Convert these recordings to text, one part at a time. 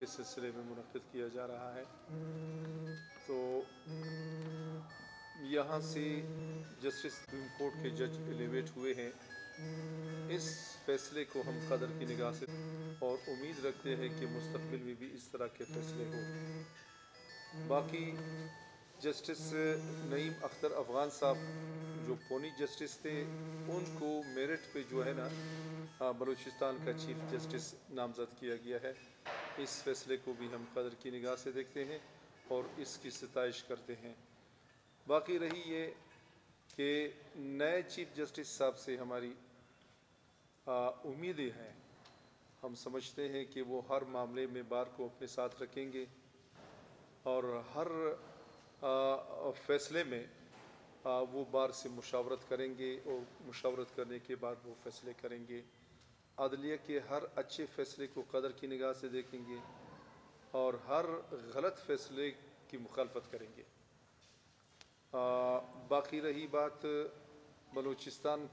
इस सिलसिले में मुनक़्क़िद किया जा रहा है। तो यहाँ से जस्टिस सुप्रीम कोर्ट के जज एलिवेट हुए हैं। इस फ़ैसले को हम कदर की निगाह से और उम्मीद रखते हैं कि मुस्तक़बिल में भी इस तरह के फ़ैसले हों। बाकी जस्टिस नईम अख्तर अफ़गान साहब जो पोनी जस्टिस थे, उनको मेरिट पे जो है ना बलूचिस्तान का चीफ़ जस्टिस नामज़द किया गया है। इस फ़ैसले को भी हम कदर की निगाह से देखते हैं और इसकी सिताइश करते हैं। बाकी रही ये कि नए चीफ़ जस्टिस साहब से हमारी उम्मीदें हैं। हम समझते हैं कि वो हर मामले में बार को अपने साथ रखेंगे और हर फ़ैसले में वो बार से मुशावरत करेंगे और मुशावरत करने के बाद वो फ़ैसले करेंगे। अदलिया के हर अच्छे फ़ैसले को कदर की निगाह से देखेंगे और हर गलत फ़ैसले की मुखालफत करेंगे। बाकी रही बात बलूचिस्तान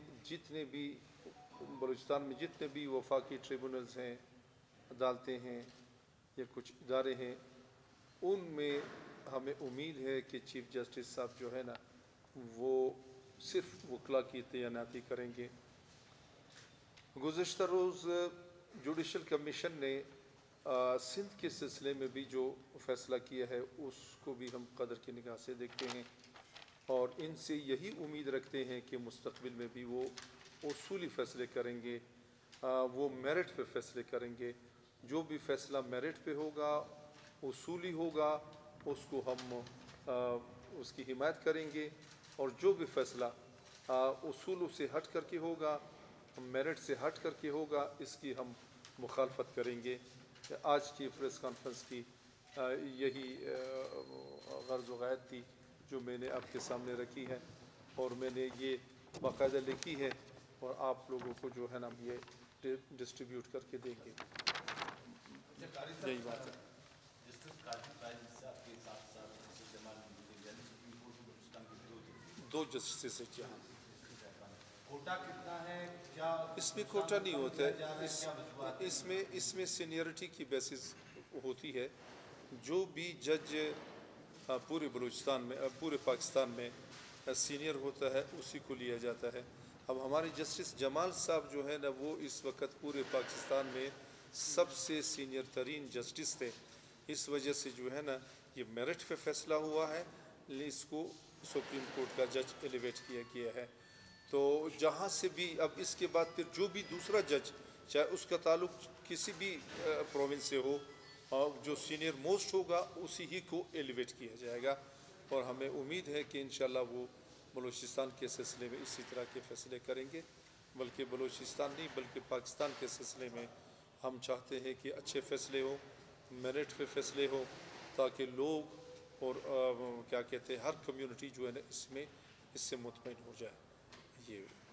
में जितने भी वफाकी ट्रिब्यूनल्स हैं, अदालतें हैं या कुछ इदारे हैं, उनमें हमें उम्मीद है कि चीफ़ जस्टिस साहब जो है ना वो सिर्फ़ वकला की तैनाती करेंगे। गुज़िश्ता रोज़ जुडिशल कमीशन ने सिंध के सिलसिले में भी जो फ़ैसला किया है उसको भी हम कदर की निगाह से देखते हैं और इनसे यही उम्मीद रखते हैं कि मुस्तक़बिल में भी वो उसूली फ़ैसले करेंगे, वो मेरिट पे फ़ैसले करेंगे। जो भी फ़ैसला मेरिट पे होगा, उसूली होगा, उसको हम उसकी हिमायत करेंगे और जो भी फ़ैसला उसूलों से हट करके होगा, मेरिट से हट करके होगा, इसकी हम मुखालफत करेंगे। आज की प्रेस कॉन्फ्रेंस की यही गर्ज़ व गायत थी जो मैंने आपके सामने रखी है और मैंने ये बाकायदा लिखी है और आप लोगों को जो है ना हम ये डिस्ट्रीब्यूट करके देंगे। यही बात है। दो जस्टिस है जहाँ कोटा कितना है, क्या इसमें कोटा नहीं होता है, इसमें सीनियरिटी की बेसिस होती है। जो भी जज पूरे बलूचिस्तान में पूरे पाकिस्तान में सीनियर होता है उसी को लिया जाता है। अब हमारे जस्टिस जमाल साहब जो है ना वो इस वक्त पूरे पाकिस्तान में सबसे सीनियर तरीन जस्टिस थे। इस वजह से जो है ना ये मेरिट पे फैसला हुआ है, इसको सुप्रीम कोर्ट का जज एलिवेट किया गया है। तो जहाँ से भी अब इसके बाद फिर जो भी दूसरा जज चाहे उसका ताल्लुक किसी भी प्रोविंस से हो और जो सीनियर मोस्ट होगा उसी ही को एलिवेट किया जाएगा और हमें उम्मीद है कि इंशाल्लाह वो बलूचिस्तान के सिलसिले में इसी तरह के फ़ैसले करेंगे। बल्कि बलूचिस्तान नहीं बल्कि पाकिस्तान के सिलसिले में हम चाहते हैं कि अच्छे फ़ैसले हो, मेरिट पे फ़ैसले हो ताकि लोग और क्या कहते हैं हर कम्युनिटी जो है ना इससे मुतमईन हो जाए। ये